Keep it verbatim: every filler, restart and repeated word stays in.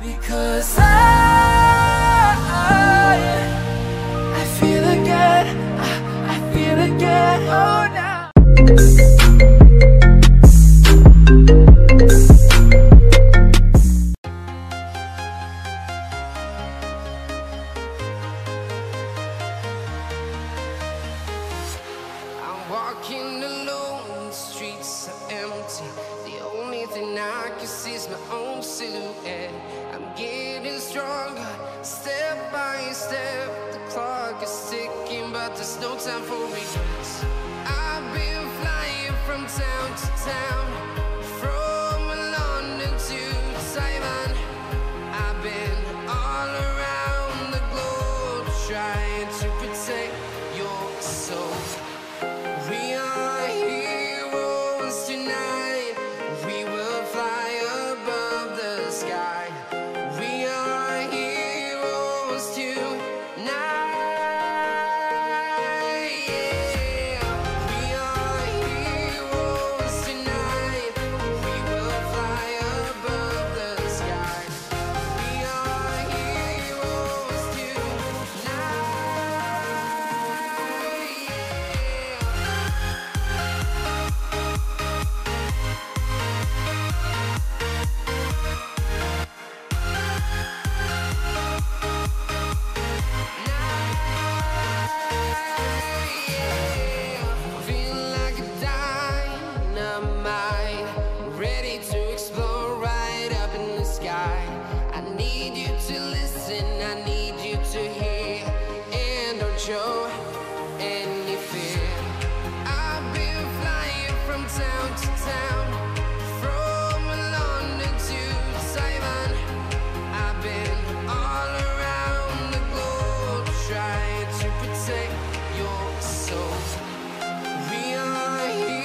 Because I, I feel again, I, I feel again, oh now. I'm walking alone, the streets are empty. The only thing I can see is my own silhouette. I'm getting stronger, step by step. The clock is ticking, but there's no time for regrets. I've been flying from town to town, from London to Taiwan. I've been all around the globe, trying to protect your soul. We are heroes tonight. We will fly above the sky. We are heroes tonight. Yeah. We are heroes tonight. We will fly above the sky. We are heroes tonight. Feel like a dynamite, ready to explode right up in the sky. I need you to listen, I need you to hear, and don't show any fear. I've been flying from town to town, from London to Taiwan. I've been all around the globe, trying to protect your soul. We are here.